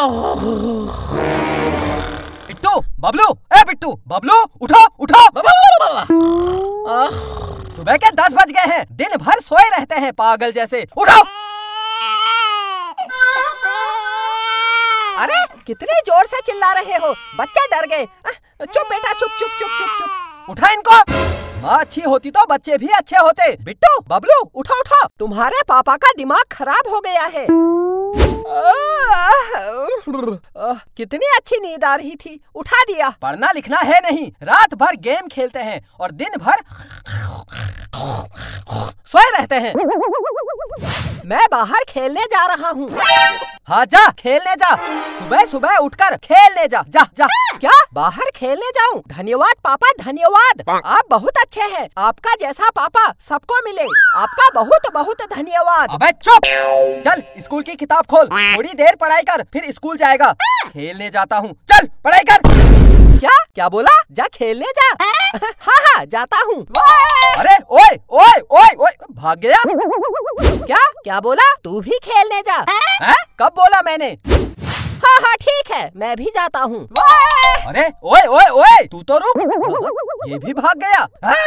बिट्टू, बबलू, ए बिट्टू, बबलू, उठो, उठो। सुबह के 10 बज गए हैं, दिन भर सोए रहते हैं पागल जैसे। उठो। अरे कितने जोर से चिल्ला रहे हो, बच्चे डर गए। चुप बेटा, चुप चुप चुप चुप चुप। उठा इनको। माँ अच्छी होती तो बच्चे भी अच्छे होते। बिट्टू, बबलू, उठो उठो, तुम्हारे पापा का दिमाग खराब हो गया है। कितनी अच्छी नींद आ रही थी, उठा दिया। पढ़ना लिखना है नहीं, रात भर गेम खेलते हैं और दिन भर सोए रहते हैं। मैं बाहर खेलने जा रहा हूँ। हाँ जा, खेलने जा। सुबह सुबह उठकर खेलने जा, जा जा। क्या बाहर खेलने जाऊँ? धन्यवाद पापा, धन्यवाद। आप बहुत अच्छे हैं। आपका जैसा पापा सबको मिले। आपका बहुत बहुत धन्यवाद। अबे चुप। चल स्कूल की किताब खोल, थोड़ी देर पढ़ाई कर, फिर स्कूल जाएगा। खेलने जाता हूँ, चल पढ़ाई कर। क्या क्या बोला? जा खेलने जा। हाँ हाँ जाता हूँ। अरे ओए ओए ओए ओए, भाग गया। क्या क्या बोला? तू भी खेलने जा। है? कब बोला मैंने? हाँ हाँ ठीक है, मैं भी जाता हूँ। अरे ओए ओए ओए, तू तो रुक। ये भी भाग गया।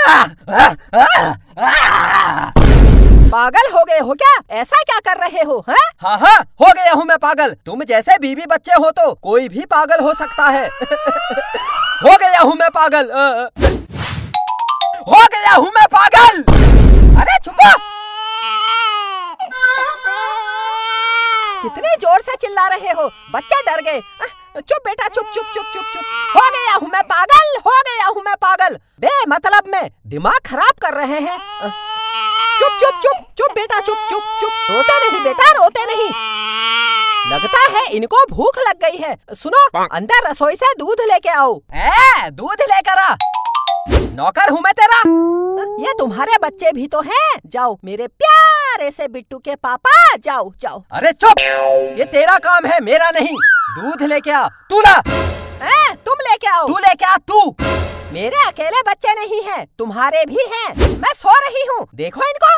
पागल हो गए हो क्या? ऐसा क्या कर रहे हो? है? हाँ हाँ हो गया हूँ मैं पागल। तुम जैसे बीवी बच्चे हो तो कोई भी पागल हो सकता है। हो गया हूँ मैं पागल। हो गया हूँ मैं पागल। अरे छुपो। कितने जोर से चिल्ला रहे हो, बच्चे डर गए। चुप बेटा, चुप चुप चुप चुप चुप। हो गया हूँ मैं पागल, हो गया हूँ मैं पागल। बेमतलब में दिमाग खराब कर रहे हैं। चुप चुप चुप चुप बेटा, चुप चुप चुप। रोते नहीं बेटा, रोते नहीं। लगता है इनको भूख लग गई है। सुनो, अंदर रसोई से दूध लेके आओ। दूध लेकर आ। नौकर हूँ मैं तेरा। ये तुम्हारे बच्चे भी तो हैं। जाओ मेरे प्यारे से बिट्टू के पापा, जाओ जाओ। अरे चुप, ये तेरा काम है, मेरा नहीं। दूध लेके आ। तू ला। तुम लेके आओ। तू लेके आ तू। मेरे अकेले बच्चे नहीं हैं, तुम्हारे भी हैं। मैं सो रही हूँ, देखो इनको।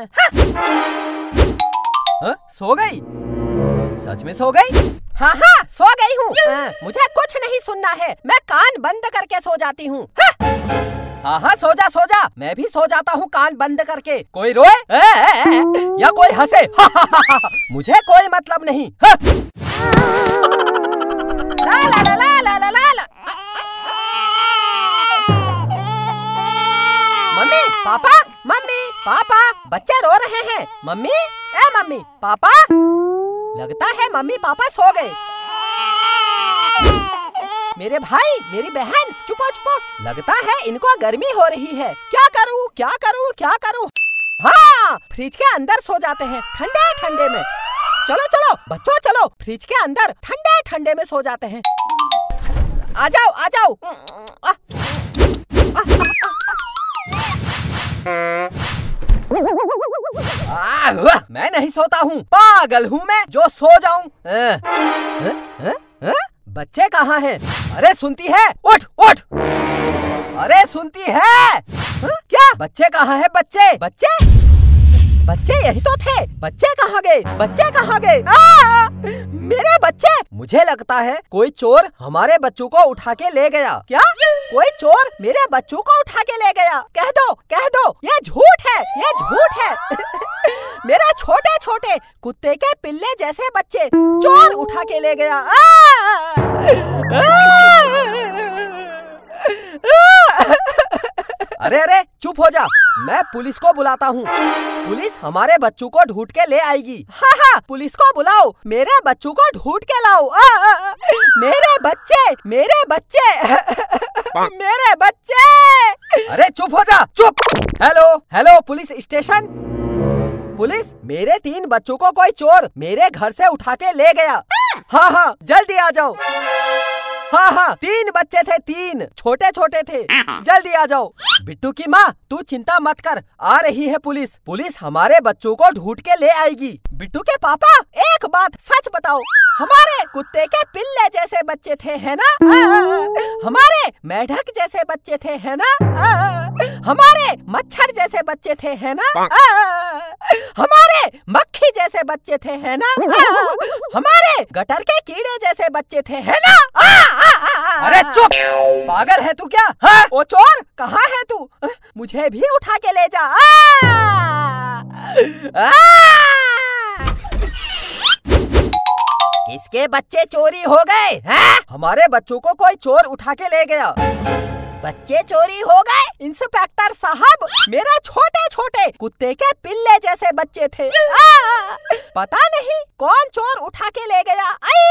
सो गई? सच में सो गई? हाँ हाँ सो गई हूँ। मुझे कुछ नहीं सुनना है, मैं कान बंद करके सो जाती हूँ। हाँ हाँ सो जा सो जा, मैं भी सो जाता हूँ कान बंद करके। कोई रोए या कोई हंसे, मुझे कोई मतलब नहीं। ला ला ला ला ला ला ला ला। मम्मी पापा, मम्मी पापा, बच्चे रो रहे हैं। मम्मी, ए मम्मी पापा। लगता है मम्मी पापा सो गए। मेरे भाई, मेरी बहन, चुपो चुपो। लगता है इनको गर्मी हो रही है। क्या करूँ क्या करूँ क्या करूँ? हाँ, फ्रिज के अंदर सो जाते हैं ठंडे ठंडे में। चलो चलो बच्चों, चलो फ्रिज के अंदर ठंडे ठंडे में सो जाते हैं। आ जाओ आ जाओ। मैं नहीं सोता हूँ, पागल हूँ मैं जो सो जाऊँ। बच्चे कहाँ हैं? अरे सुनती है, उठ उठ। अरे सुनती है? क्या बच्चे कहाँ हैं? बच्चे बच्चे बच्चे यही तो थे। बच्चे कहाँ गए? बच्चे कहाँ गए? मेरे बच्चे। मुझे लगता है कोई चोर हमारे बच्चों को उठा के ले गया। क्या? कोई चोर मेरे बच्चों को उठा के ले गया? कह दो, ये झूठ है, ये झूठ है। मेरे छोटे छोटे कुत्ते के पिल्ले जैसे बच्चे चोर उठा के ले गया। अरे अरे चुप हो जा, मैं पुलिस को बुलाता हूँ। पुलिस हमारे बच्चों को ढूंढ के ले आएगी। हाँ हाँ पुलिस को बुलाओ, मेरे बच्चों को ढूंढ के लाओ। मेरे बच्चे, मेरे बच्चे, मेरे बच्चे। अरे चुप हो जा, चुप। Hello hello police station. Police, मेरे 3 बच्चों को कोई चोर मेरे घर से उठा के ले गया। हाँ हाँ जल्दी आ जाओ। हाँ हाँ, 3 बच्चे थे, 3 छोटे छोटे थे। जल्दी आ जाओ। बिट्टू की माँ, तू चिंता मत कर, आ रही है पुलिस। पुलिस हमारे बच्चों को ढूंढ के ले आएगी। बिट्टू के पापा, एक बात सच बताओ, हमारे कुत्ते के पिल्ले जैसे बच्चे थे, है ना? हमारे मेढक जैसे बच्चे थे, है ना? हमारे मच्छर जैसे बच्चे थे, है ना? हमारे मक्खी जैसे बच्चे थे, है ना? हमारे गटर के कीड़े जैसे बच्चे थे, है ना? अरे चुप, पागल है तू क्या? हाँ? ओ चोर, कहाँ है तू? मुझे भी उठा के ले जा। किसके बच्चे चोरी हो गए हैं? हमारे बच्चों को कोई चोर उठा के ले गया। बच्चे चोरी हो गए? इंस्पेक्टर साहब, मेरे छोटे छोटे कुत्ते के पिल्ले जैसे बच्चे थे। पता नहीं कौन चोर उठा के ले गया।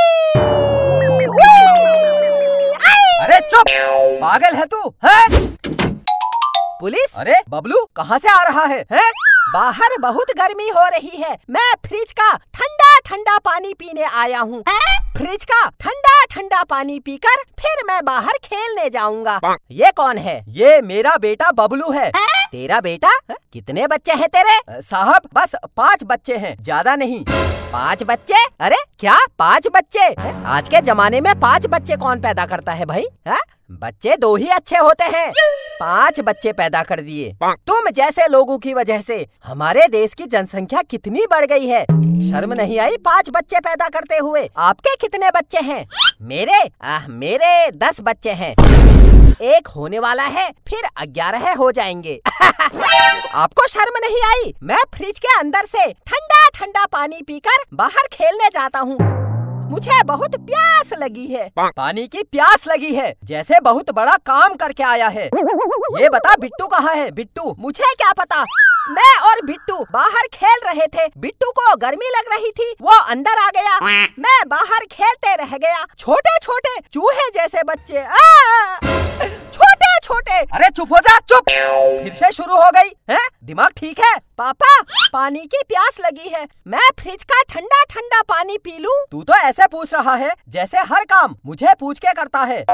अरे चुप, पागल है तू? है? पुलिस? अरे बबलू, कहाँ से आ रहा है? बाहर बहुत गर्मी हो रही है, मैं फ्रिज का ठंडा ठंडा पानी पीने आया हूँ। फ्रिज का ठंडा ठंडा पानी पीकर फिर मैं बाहर खेलने जाऊंगा। ये कौन है? ये मेरा बेटा बबलू है। तेरा बेटा? कितने बच्चे हैं तेरे? साहब, बस 5 बच्चे हैं, ज्यादा नहीं। 5 बच्चे? अरे क्या 5 बच्चे? आज के जमाने में 5 बच्चे कौन पैदा करता है भाई? बच्चे 2 ही अच्छे होते हैं, 5 बच्चे पैदा कर दिए। तुम जैसे लोगों की वजह से हमारे देश की जनसंख्या कितनी बढ़ गई है। शर्म नहीं आई 5 बच्चे पैदा करते हुए? आपके कितने बच्चे हैं? मेरे 10 बच्चे हैं। एक होने वाला है, फिर 11 हो जाएंगे। आपको शर्म नहीं आई? मैं फ्रिज के अंदर से ठंडा ठंडा पानी पीकर बाहर खेलने जाता हूँ। मुझे बहुत प्यास लगी है। पानी की प्यास लगी है, जैसे बहुत बड़ा काम करके आया है। ये बता, बिट्टू कहाँ है? बिट्टू? मुझे क्या पता, मैं और बिट्टू बाहर खेल रहे थे। बिट्टू को गर्मी लग रही थी, वो अंदर आ गया, मैं बाहर खेलते रह गया। छोटे छोटे चूहे जैसे बच्चे, छोटे छोटे। अरे चुप हो जा, चुप। फिर से शुरू हो गई है? दिमाग ठीक है? पापा, पानी की प्यास लगी है, मैं फ्रिज का ठंडा ठंडा पानी पी लूं? तू तो ऐसे पूछ रहा है जैसे हर काम मुझे पूछ के करता है।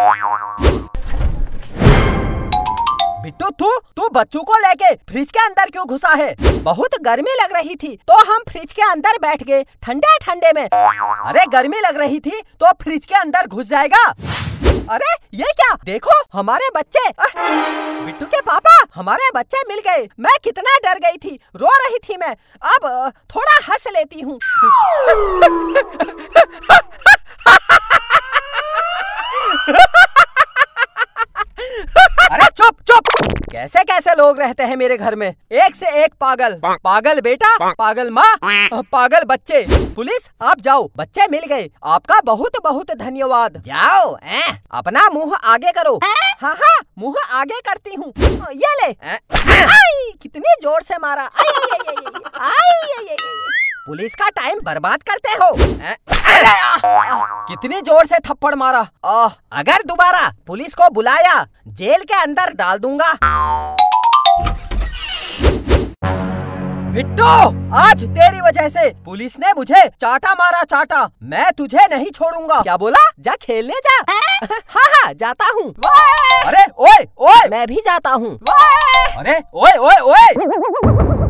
बिट्टू, तू बच्चों को लेके फ्रिज के अंदर क्यों घुसा है? बहुत गर्मी लग रही थी तो हम फ्रिज के अंदर बैठ गए ठंडे ठंडे में। अरे गर्मी लग रही थी तो फ्रिज के अंदर घुस जाएगा? अरे ये क्या? देखो हमारे बच्चे। बिट्टू के पापा, हमारे बच्चे मिल गए। मैं कितना डर गई थी, रो रही थी मैं। अब थोड़ा हंस लेती हूँ। अरे चुप चुप, कैसे कैसे लोग रहते हैं मेरे घर में, एक से एक पागल। पागल बेटा, पागल माँ, पागल बच्चे। पुलिस, आप जाओ, बच्चे मिल गए। आपका बहुत बहुत धन्यवाद। जाओ, अपना मुंह आगे करो। हाँ, मुंह आगे करती हूँ। ये ले। कितनी जोर से मारा। पुलिस का टाइम बर्बाद करते हो। कितनी जोर से थप्पड़ मारा। अगर दोबारा पुलिस को बुलाया, जेल के अंदर डाल दूंगा। बिट्टू, आज तेरी वजह से पुलिस ने मुझे चाटा मारा, चाटा। मैं तुझे नहीं छोड़ूंगा। क्या बोला? जा खेलने जा। हाँ, जाता हूँ। अरे ओए ओए, मैं भी जाता हूँ। अरे ओए ओए ओए।